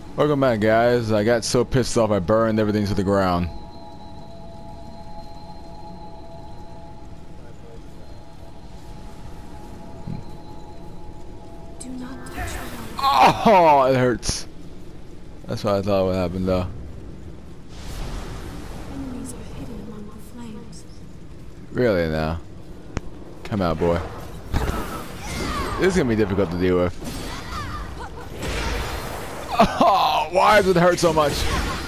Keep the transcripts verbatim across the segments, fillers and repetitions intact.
Welcome back, guys. I got so pissed off I burned everything to the ground. Do not touch the Oh, it hurts. That's what I thought would happen, though. enemies are hidden among the flames. Really now? Come out, boy. This is gonna be difficult to deal with. Oh, why does it hurt so much?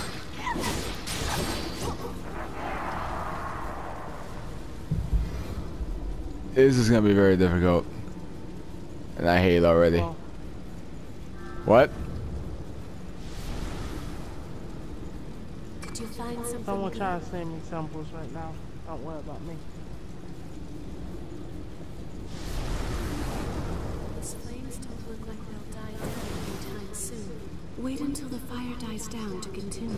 This is gonna be very difficult. And I hate it already. Well, What? Did you find something? someone trying to send me samples right now. Don't worry about me. These flames don't look like they'll die down anytime soon. Wait until the fire dies down to continue.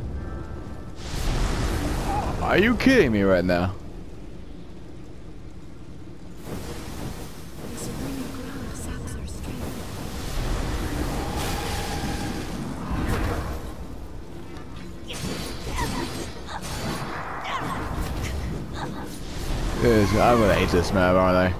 Are you kidding me right now? The serene ground saps our strength. This, I'm gonna hate this map, aren't I?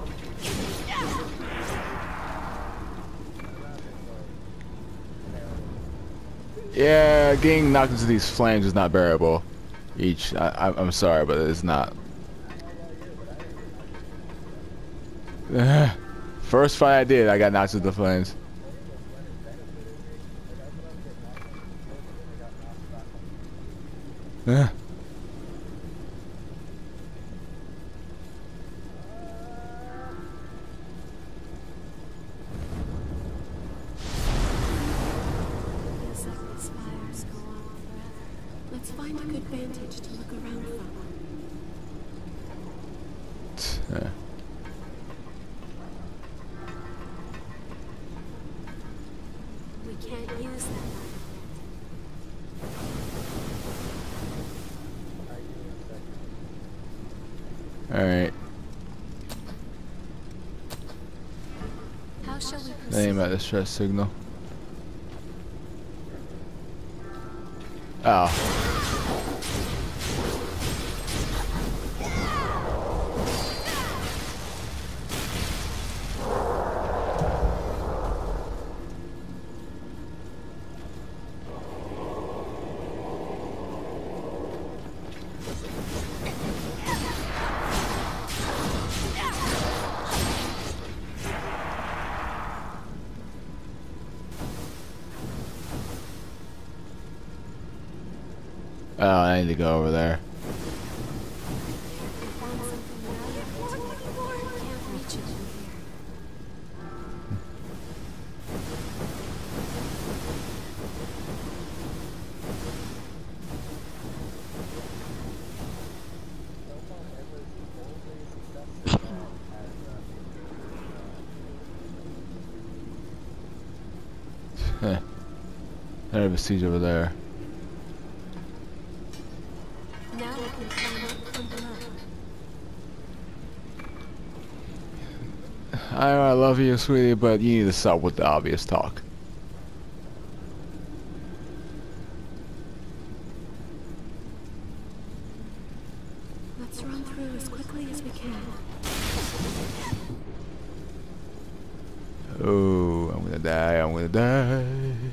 Yeah, getting knocked into these flames is not bearable. Each, I, I, I'm sorry, but it's not. First fight I did, I got knocked into the flames. Uh. Feels like these fires go on forever. Let's find a good vantage to look around from. Yeah. We can't use them. Alright. How shall we proceed? Name at distress signal. Oh. Oh, I need to go over there. We found something valuable to look for. We can't reach it from here. Heh. I have a siege over there. Now we can climb up from below. I know I love you, sweetie, but you need to stop with the obvious talk. Let's run through as quickly as we can. Oh, I'm gonna die, I'm gonna die.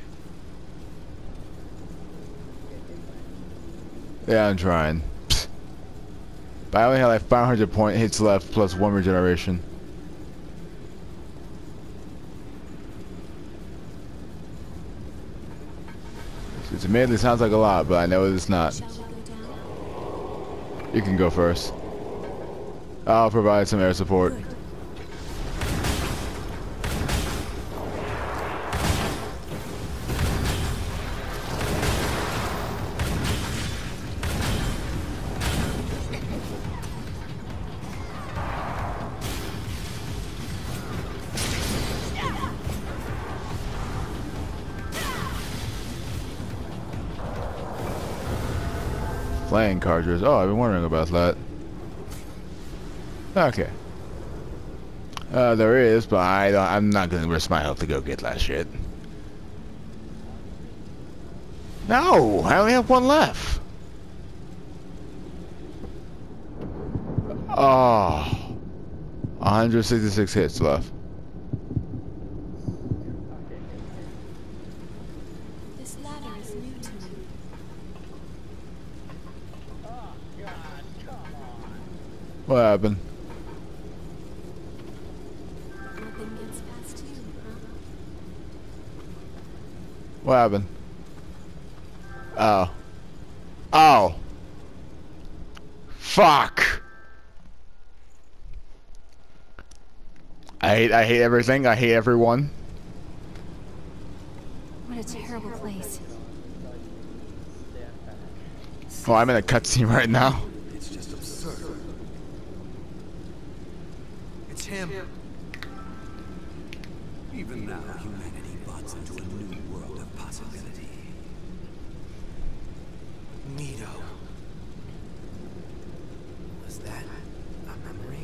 Yeah, I'm trying. Psst. But I only have like five hundred point hits left plus one regeneration. It admittedly sounds like a lot, but I know it's not. Shall we go down? You can go first. I'll provide some air support. Good. Playing cartridge. Oh, I've been wondering about that. Okay. Uh, there is, but I don't, I'm not gonna risk my health to go get that shit. No, I only have one left. Oh, one hundred sixty-six hits left. This ladder is new to me. What happened? Nothing gets past you, huh? What happened? Oh. Oh. Fuck. I hate I hate everything. I hate everyone. What a terrible place. Oh, I'm in a cutscene right now. It's just absurd. It's him. Even now, humanity buds into a new world of possibility. Nito. Was that a memory?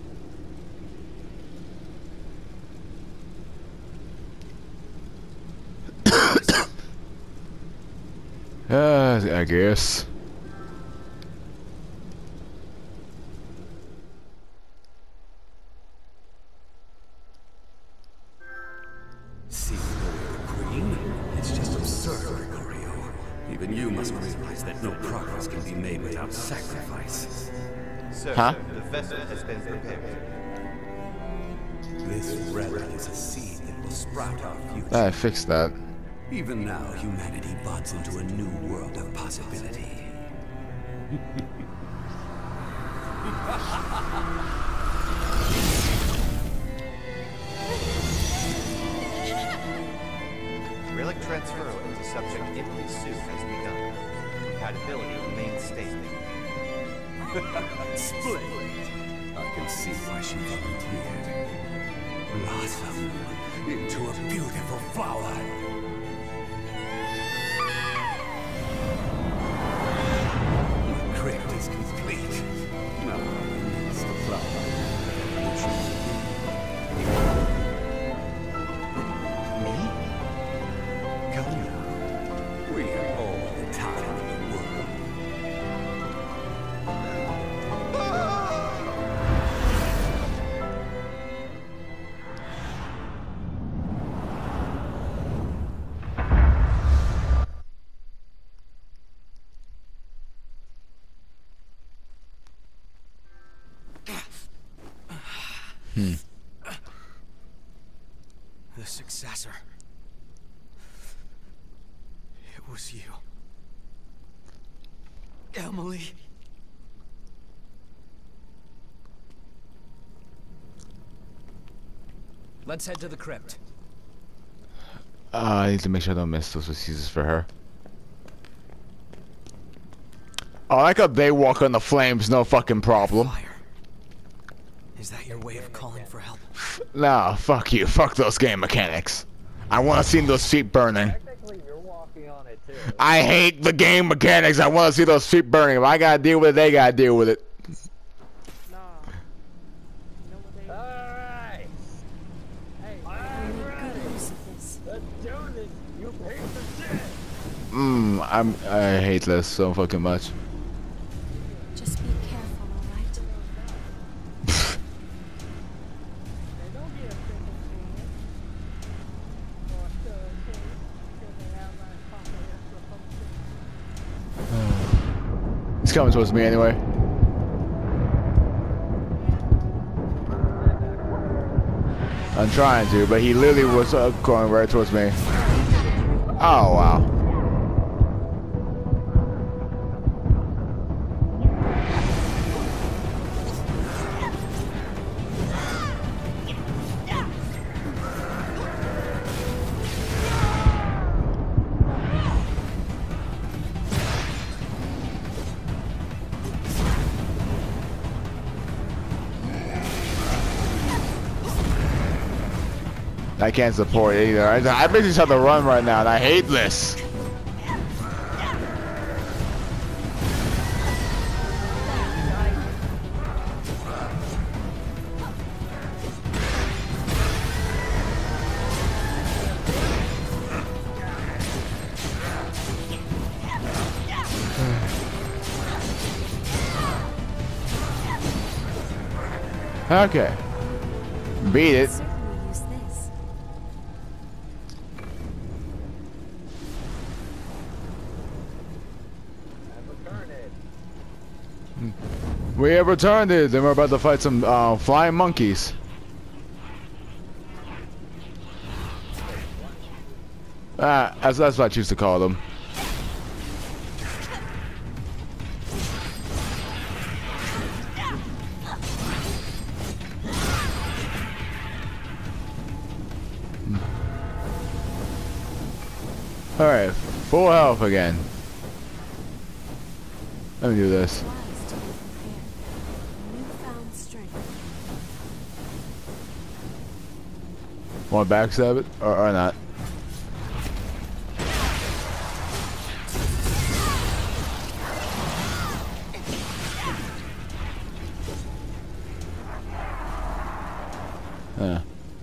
Uh, I guess. See the green? It's just absurd, Gregorio. Even you must realize that no progress can be made without sacrifice. Sir, Huh? the vessel has been prepared. This relic is a seed that will sprout our future. I fixed that. Even now, humanity buds into a new world of possibility. Relic transfer into subject Italy Sue has begun. Compatibility remains stable. Splendid. I can see why she volunteered. Blossom into a beautiful flower. The crypt is complete. Now, it's the flower. Me? Come now. We have all the time in the world. Hmm. The Successor. It was you. Emily. Let's head to the crypt. Uh, I need to make sure I don't miss those excuses for her. Oh, I like how they walk on the flames, no fucking problem. Fire. Is that your way of calling for help? Nah, fuck you. Fuck those game mechanics. I want to see those feet burning. Technically, you're walking on it too. I hate the game mechanics. I want to see those feet burning. If I gotta deal with it, they gotta deal with it. Nah. You know what they... Alright! Hey, I make good use of this. Let's do this, you piece of shit! Mmm, I'm. I hate this so fucking much. Just be careful, alright? hey, don't be a simple fan. Or still okay, because they have like Papa is supposed to. He's coming towards me anyway. I'm trying to, but he literally was uh, going right towards me. Oh, wow. I can't support it either. I, I basically just have to run right now, and I hate this. Okay. Beat it. Certainly use this. I've returned it. We have returned it, and we're about to fight some uh, flying monkeys. Ah, that's, that's what I choose to call them. Alright, full health again. Let me do this. Wise to be prepared. Newfound strength. Want to backstab it? Or, or not? Huh.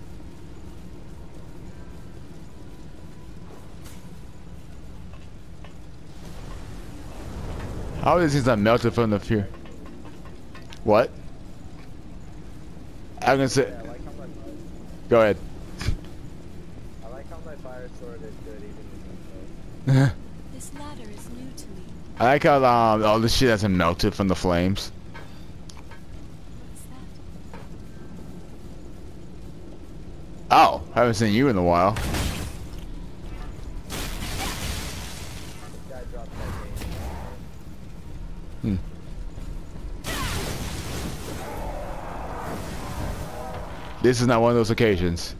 How is these not melted from the fear? What? I'm gonna say. Yeah, I like how my fire, Go ahead. I like how my fire sword is good even in the This ladder is new to me. I like how um, all this shit hasn't melted from the flames. What's that? Oh, haven't seen you in a while. guy dropped that Hmm. game. This is not one of those occasions.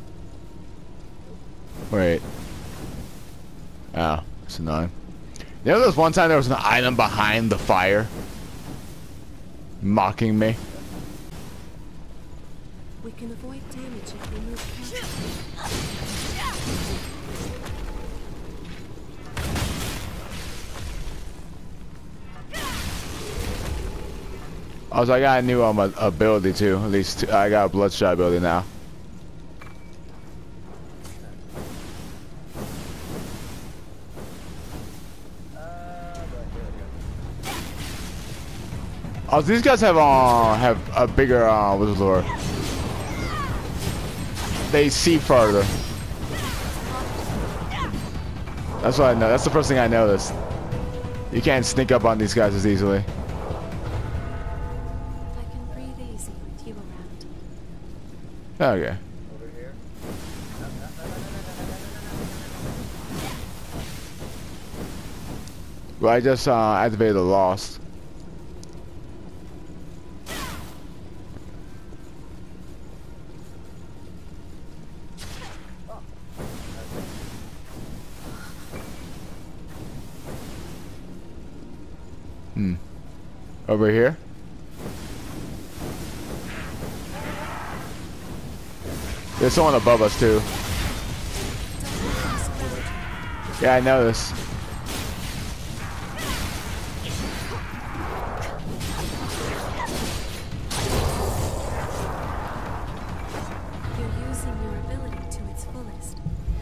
Wait. Oh, it's annoying. You know, there was one time there was an item behind the fire, mocking me. We can avoid damage if we move carefully. I was like, I got a new um, ability too. At least two, I got a bloodshot ability now. Oh, these guys have uh have a bigger uh what's the word? They see further. That's what I know. That's the first thing I noticed. You can't sneak up on these guys as easily. I can breathe easy with you around. Okay. Over here. Well, I just uh, activated the lost. Hmm. Over here? There's someone above us too. Yeah, I noticed. You're using your ability to its fullest.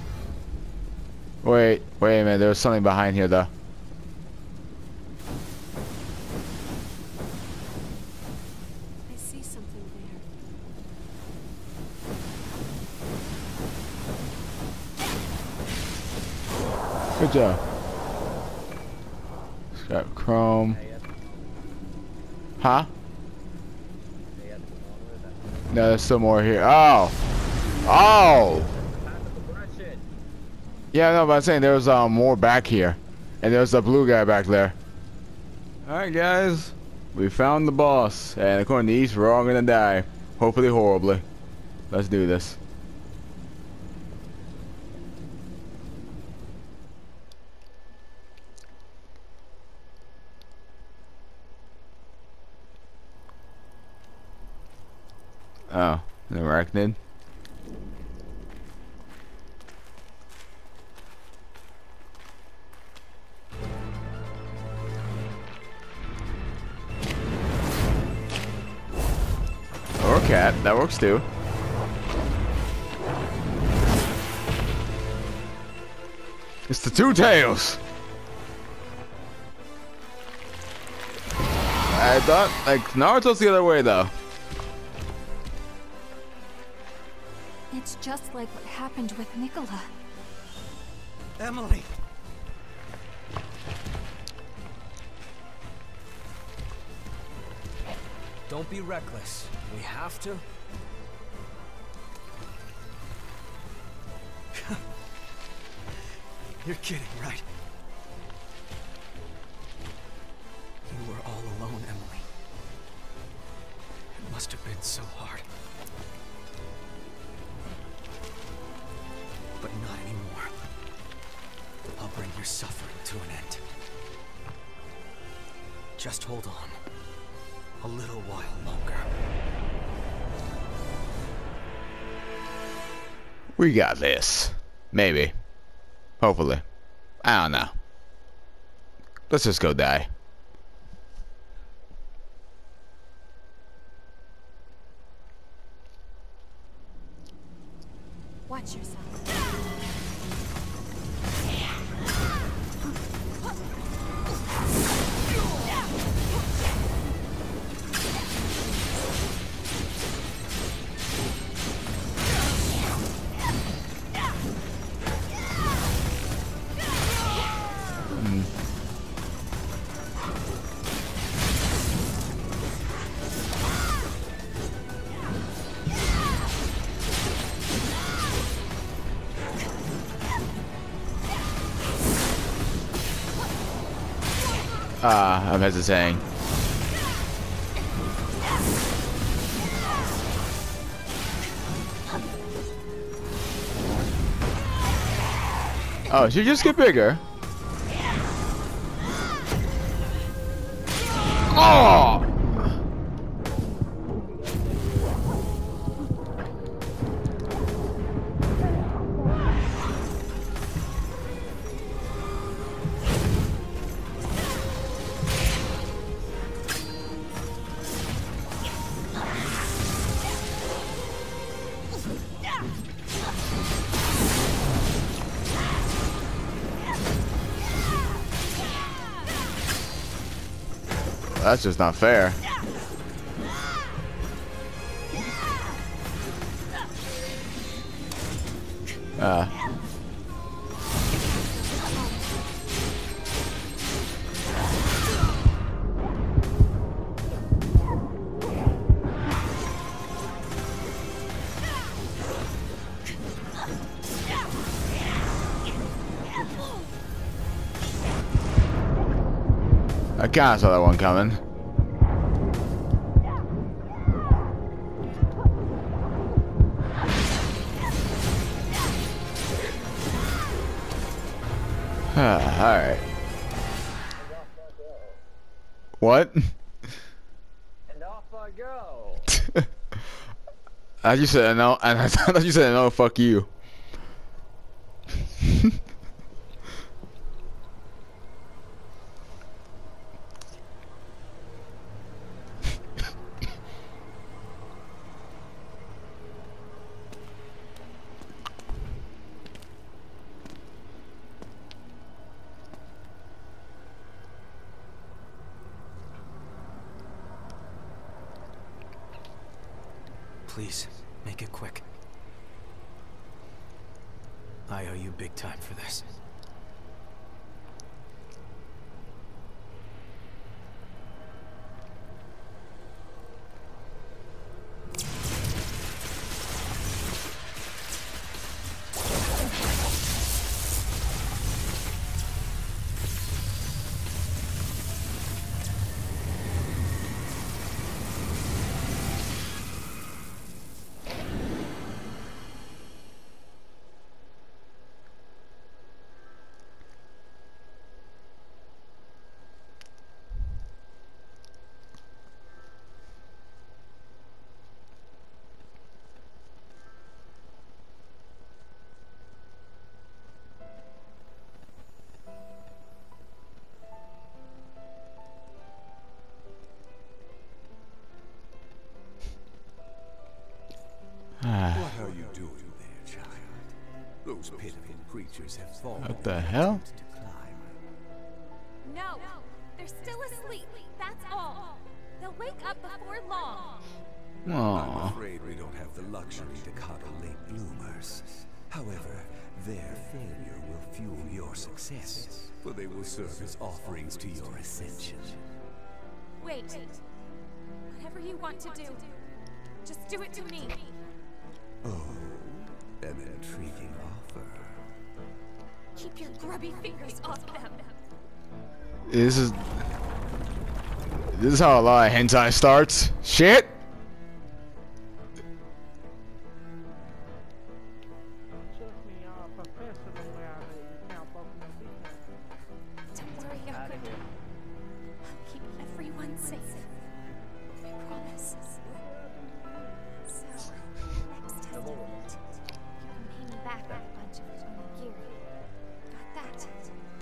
Wait, wait a minute. There's something behind here though. I see something there. Good job. Scrap chrome. Huh? No, there's still more here. Oh! Oh! Yeah, no, but I'm saying there was um, more back here. And there's the blue guy back there. Alright, guys. We found the boss. And according to East, we're all gonna die. Hopefully horribly. Let's do this. Oh, an arachnid. Or a cat, that works too. It's the two tails. I thought, like, Naruto's the other way though. just like what happened with Nicola. Emily! Don't be reckless. We have to. You're kidding, right? You were all alone, Emily. It must have been so hard. But not anymore. I'll bring your suffering to an end. Just hold on. A little while longer. We got this. Maybe. Hopefully. I don't know. Let's just go die. Watch yourself. Ah, uh, I'm hesitating. Oh, she just get bigger. Oh! That's just not fair. Uh. I kinda saw that one coming. Alright. What? And off I go. I just said no, and I thought you said no, fuck you. Please, make it quick. I owe you big time for this. What are you doing there, child? Those pitiful creatures have fallen. What the hell? No, they're still asleep. That's all. They'll wake up before long. I'm Aww. afraid we don't have the luxury to coddle late bloomers. However, their failure will fuel your success, for they will serve as offerings to your ascension. Wait. Whatever you want to do, just do it to me. Oh, an intriguing offer. Keep your grubby fingers off them. This is this is how a lot of hentai starts. Shit. Trust me, y'all professional around here. You can't fuck with no business. Don't worry, Out of Yaku. here. I'll keep everyone safe. I promise. So, next time we meet, you can pay me back with a bunch of onigiri. Got that?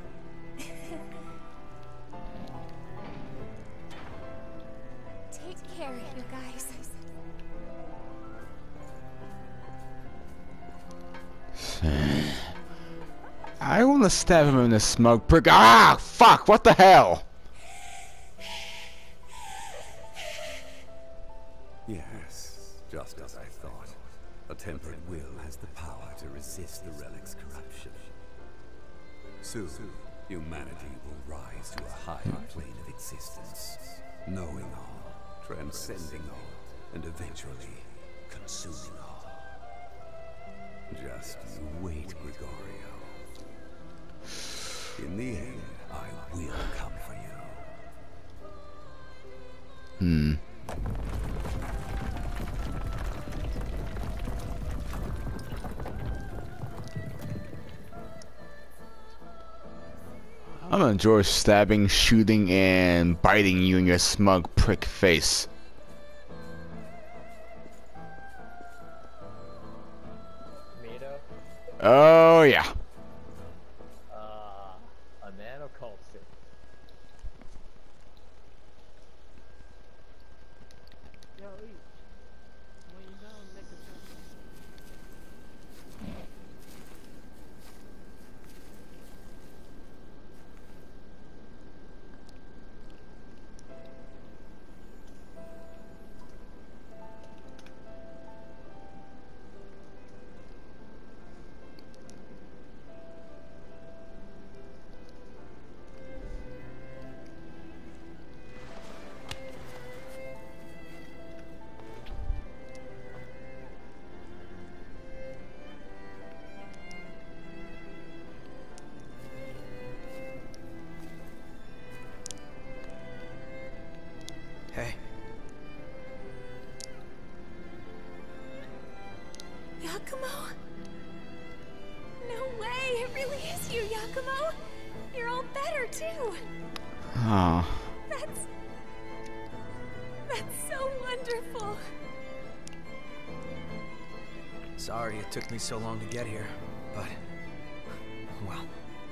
Take care, you guys. I want to stab him in the smug prick. Ah, fuck! What the hell? Yes, just as I thought. A tempered will has the power to resist the relic's corruption. Soon, humanity will rise to a higher plane of existence, knowing all, transcending all, and eventually consuming all. Just you wait, Gregorio. In the end, I will come for you. Hmm. I'm gonna enjoy stabbing, shooting, and biting you in your smug prick face. Mito? Oh yeah. Uh, a nanoculture. Yo, eat. When you done, make a jump. Hey. Yakumo? No way! It really is you, Yakumo! You're all better, too! Oh. That's... That's so wonderful! Sorry it took me so long to get here, but... well...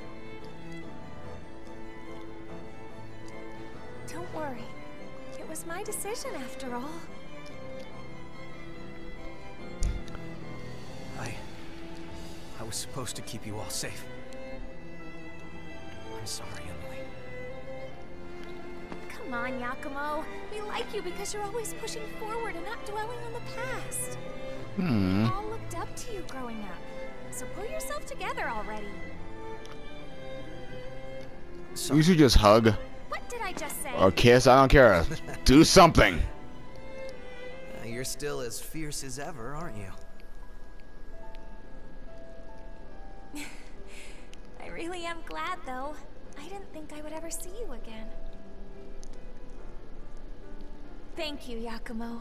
Don't worry. It was my decision, after all. I... I was supposed to keep you all safe. I'm sorry, Emily. Come on, Yakumo. We like you because you're always pushing forward and not dwelling on the past. Hmm. We all looked up to you growing up. So pull yourself together already. You should just hug What did I just say? or kiss. I don't care. Do something. Uh, you're still as fierce as ever, aren't you? I really am glad, though. I didn't think I would ever see you again. Thank you, Yakumo.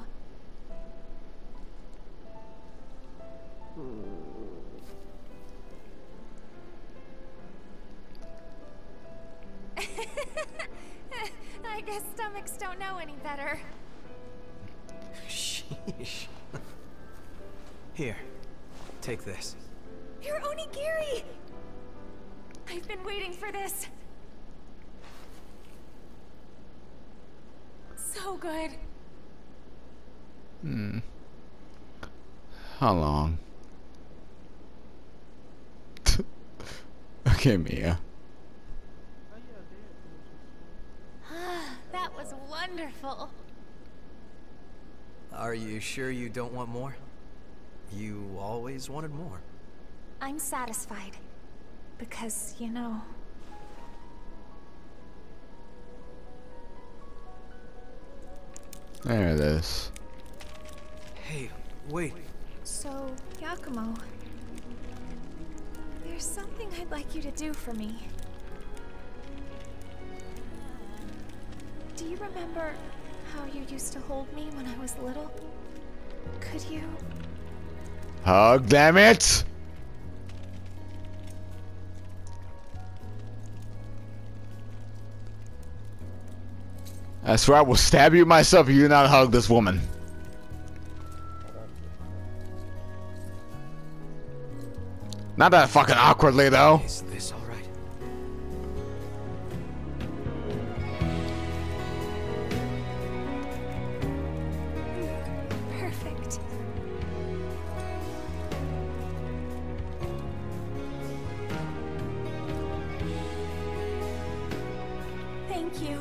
I guess stomachs don't know any better. Sheesh. Here, take this. You're onigiri! I've been waiting for this. So good. Hmm. How long? Okay, Mia. Oh yeah, there. That was wonderful. Are you sure you don't want more? You always wanted more. I'm satisfied. Because, you know... There it is. Hey, wait. So, Yakumo... There's something I'd like you to do for me. Do you remember how you used to hold me when I was little? Could you... Hug, damn it! I swear I will stab you myself if you do not hug this woman. Not that fucking awkwardly, though. Is this all right? Perfect. Thank you.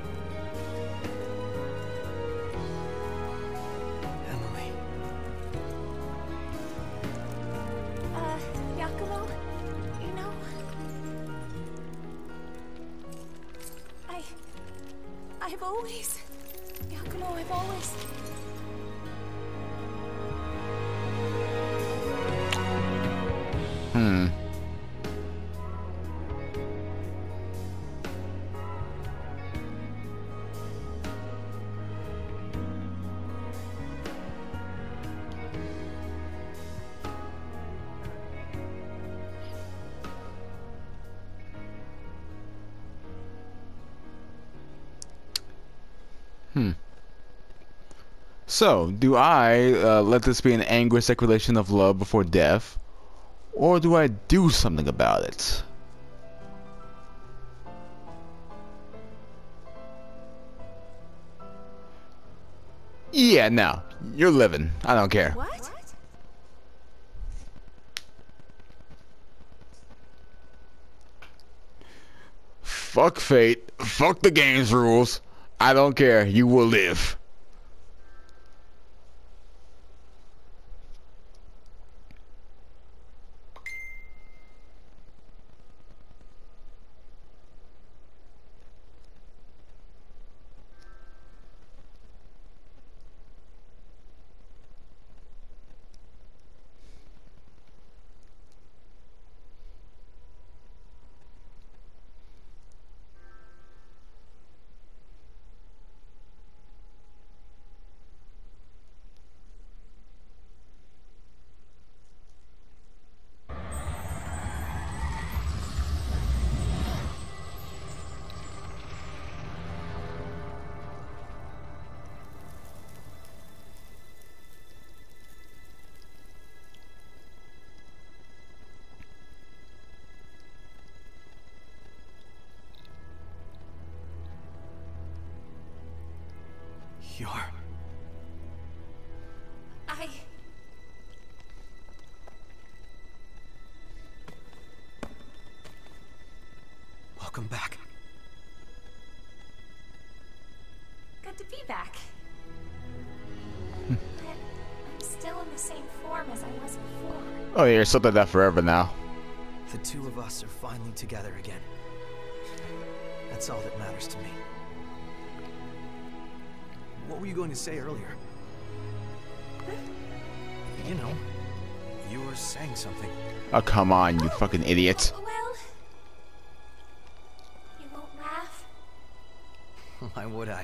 Emily. Uh, Yakumo, you know... I... I've always... Yakumo, I've always... Hmm. Hmm. So, do I uh, let this be an angry declaration of love before death? Or do I do something about it? Yeah, no. You're living. I don't care. What? Fuck fate. Fuck the game's rules. I don't care. You will live. You're... I... Welcome back. Good to be back. But I'm still in the same form as I was before. Oh, yeah, you're stuck like that forever now. The two of us are finally together again. That's all that matters to me. What were you going to say earlier? You know, you were saying something. Oh, come on, you fucking idiot. Well... You won't laugh? Why would I?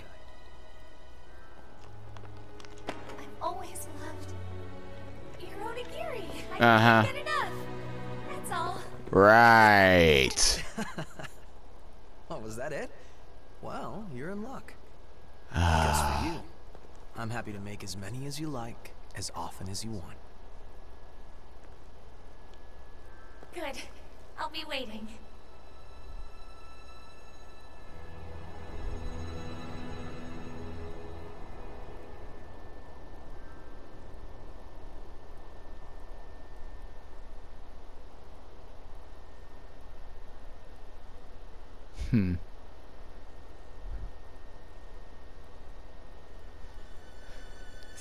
I've always loved... your onigiri. I Uh-huh. can't get enough. That's all. Right. Oh, was that it? Well, you're in luck. I guess for you, I'm happy to make as many as you like, as often as you want. Good. I'll be waiting. Hmm.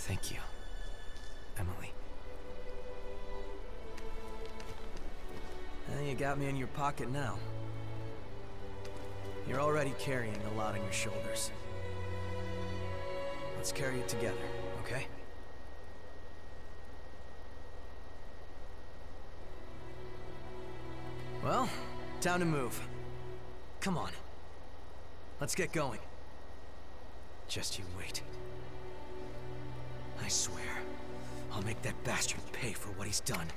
Thank you, Emily. Well, you got me in your pocket now. You're already carrying a lot on your shoulders. Let's carry it together, okay? Well, time to move. Come on. Let's get going. Just you wait. I swear, I'll make that bastard pay for what he's done.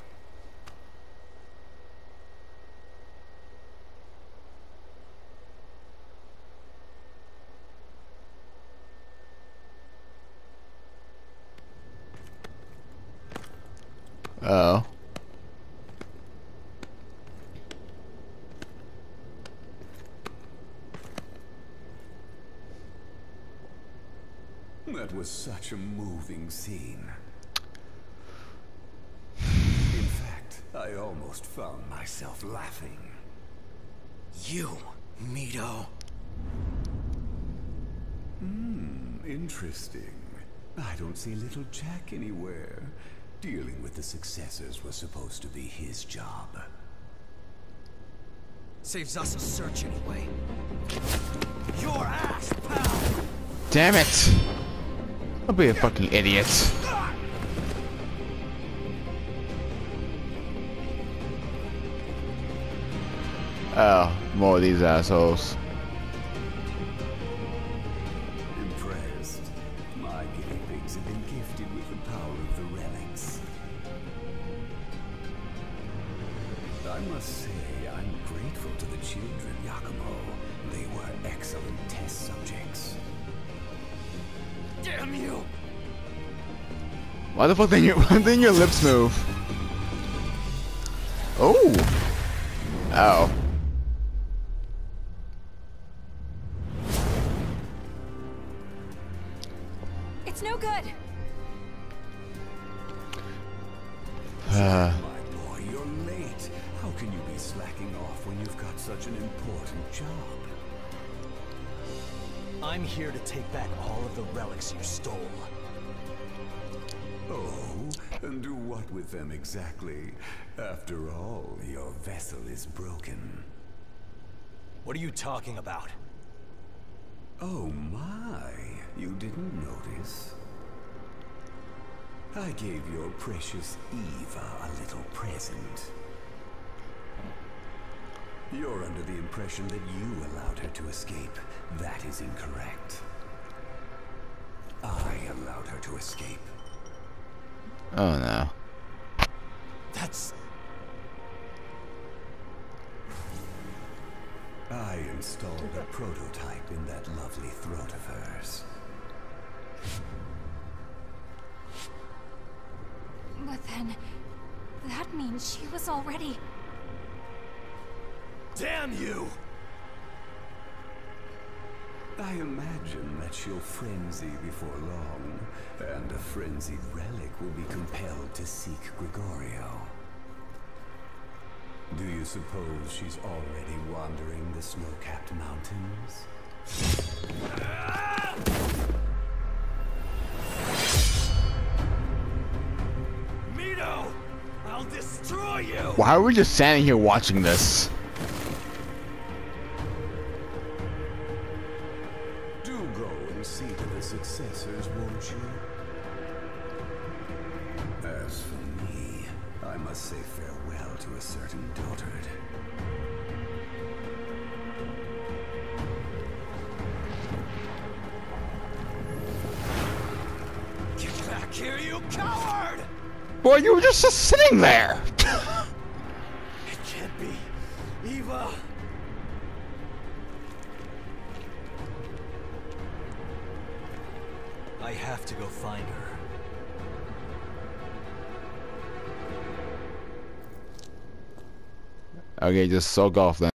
Uh oh. That was such a moving scene. In fact, I almost found myself laughing. You, Mito. Hmm, interesting. I don't see little Jack anywhere. Dealing with the successors was supposed to be his job. Saves us a search anyway. Your ass, pal! Damn it! Don't be a fucking idiot. Oh, more of these assholes. Impressed. My guinea pigs have been gifted with the power of the relics. I must say, I'm grateful to the children, Yakumo. They were excellent test subjects. Damn you! Why the fuck didn't your, why didn't your lips move? Oh! Oh. It's no good. Uh. My boy, you're late. How can you be slacking off when you've got such an important job? I'm here to take back all of the relics you stole. Oh, and do what with them exactly? After all, your vessel is broken. What are you talking about? Oh my, you didn't notice? I gave your precious Eva a little present. You're under the impression that you allowed her to escape. That is incorrect. I allowed her to escape. Oh no. That's... I installed a prototype in that lovely throat of hers. But then, that means she was already... Damn you! I imagine that she'll frenzy before long, and a frenzied relic will be compelled to seek Gregorio. Do you suppose she's already wandering the snow-capped mountains? Mito! I'll destroy you! Why are we just standing here watching this? Do go and see to the successors, won't you? As for me, I must say farewell to a certain dotard. Get back here, you coward! Boy, you were just sitting there. It can't be. Eva! I have to go find her. Okay, just soak off then.